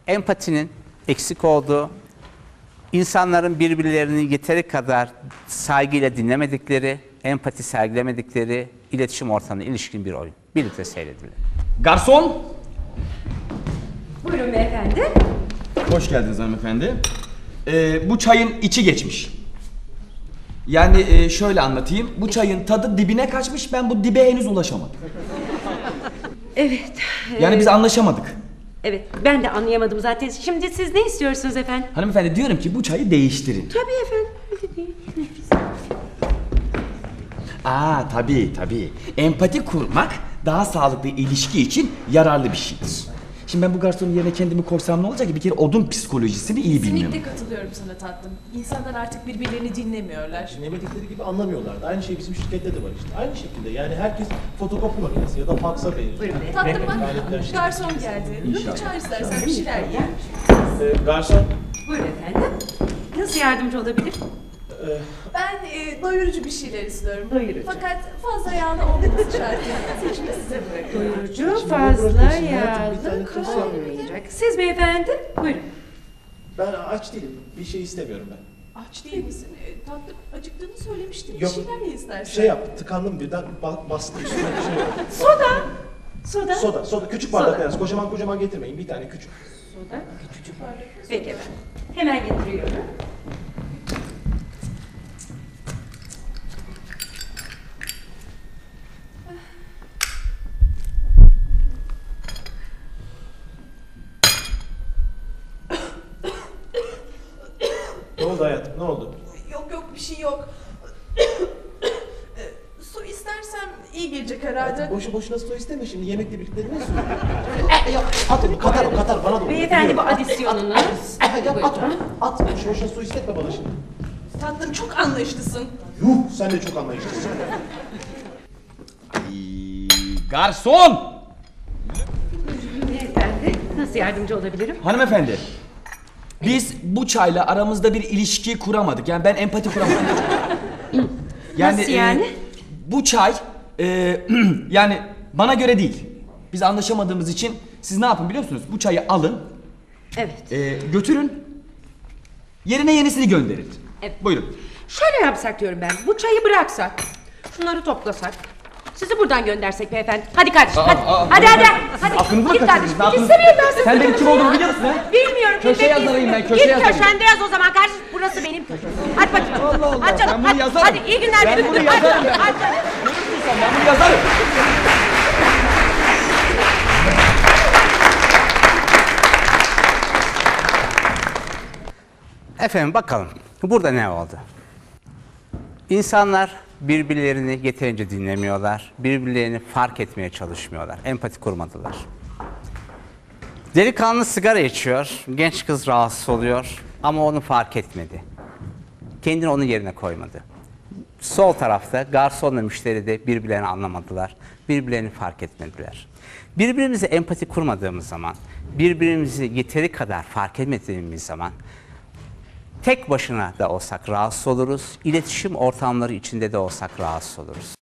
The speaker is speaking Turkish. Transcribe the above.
empatinin eksik olduğu, insanların birbirlerini yeteri kadar saygıyla dinlemedikleri, empati sergilemedikleri iletişim ortamına ilişkin bir oyun. Birlikte seyredilir. Garson! Buyurun beyefendi. Hoş geldiniz hanımefendi. Bu çayın içi geçmiş. Yani şöyle anlatayım. Bu çayın tadı dibine kaçmış, ben bu dibe henüz ulaşamadım. Evet. Yani biz anlaşamadık. Evet, ben de anlayamadım zaten. Şimdi siz ne istiyorsunuz efendim? Hanımefendi diyorum ki bu çayı değiştirin. Tabii efendim. Tabii. Empati kurmak daha sağlıklı ilişki için yararlı bir şeydir. Şimdi ben bu garsonun yerine kendimi koysam ne olacak ki? Bir kere odun psikolojisini iyi bilmiyorum. Kesinlikle katılıyorum sana tatlım. İnsanlar artık birbirlerini dinlemiyorlar. Dinlemedikleri gibi anlamıyorlardı. Aynı şey bizim şirkette de var işte. Aynı şekilde yani herkes fotokopi makinesi ya da faksa benziyor. Tatlım bak, garson geldi. Bir çay istersen bir şeyler ye. Garson. Buyurun efendim. Nasıl yardımcı olabilir? Ben doyurucu bir şeyler istiyorum. Doyurucu. Fakat fazla yağlı olmaması şartıyla seçimi size bırakıyorum. Doyurucu, fazla yağlı olmayacak. Siz beyefendi, buyurun. Ben aç değilim. Bir şey istemiyorum ben. Aç değil misin? Tatlım acıktığını söylemiştin. Yok, Bir şeyler ye istersen. Şey yaptım, tıkandım birden bastı üstüne bir şey oldu. Soda. Küçük bardak yalnız. Kocaman getirmeyin. Bir tane küçük. Soda, küçücük bardak. Peki efendim. Hemen getiriyorum. Ne oldu hayatım? Ne oldu? Yok bir şey yok. Su istersem iyi gelecek herhalde. Boşuna su isteme şimdi. Yemekle birlikte ne su? Yok. At onu. Katar. Bana doğru. Beyefendi bu adisyonunuz. At. Boşuna su istetme bana şimdi. Tatlım çok anlayışlısın. Yuh. Sen de çok anlayışlısın. Garson! Beyefendi, nasıl yardımcı olabilirim? Hanımefendi, biz bu çayla aramızda bir ilişki kuramadık. Yani ben empati kuramadım. Nasıl yani? Bu çay, yani bana göre değil. Biz anlaşamadığımız için siz ne yapın biliyor musunuz? Bu çayı alın, Evet. götürün, yerine yenisini gönderin. Evet. Buyurun. Şöyle yapsak diyorum ben. Bu çayı bıraksak, şunları toplasak, sizi buradan göndersek beyefendi. Hadi kardeşim, hadi. Hadi. Aklınızı mı Git kaçırdınız? kardeşim. Ne İstemiyorum ben sizi. Sen benim kim olduğumu biliyor musun ha? Bilmiyorum. Köşeye bilmek yazarayım ben, istiyorum. köşeye yazarayım. Git köşende yaz o zaman kardeşim. Burası benim köşem. Hadi bakayım. Allah. Hadi canım. Ben bunu Hadi, yazarım. hadi iyi günler. Ben bunu Hadi yazarım canım, ben. hadi canım. Ben bunu yazarım. Efendim bakalım burada ne oldu? İnsanlar birbirlerini yeterince dinlemiyorlar, birbirlerini fark etmeye çalışmıyorlar, empati kurmadılar. Delikanlı sigara içiyor, genç kız rahatsız oluyor ama onu fark etmedi. Kendini onun yerine koymadı. Sol tarafta garsonla müşteri de birbirlerini anlamadılar, birbirlerini fark etmediler. Birbirimize empati kurmadığımız zaman, birbirimizi yeteri kadar fark etmediğimiz zaman tek başına da olsak rahatsız oluruz, iletişim ortamları içinde de olsak rahatsız oluruz.